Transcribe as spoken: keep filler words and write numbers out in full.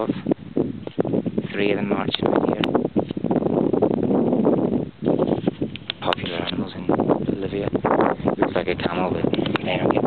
above. Three of them marching right here. Popular animals in Bolivia. Looks like a camel with hair.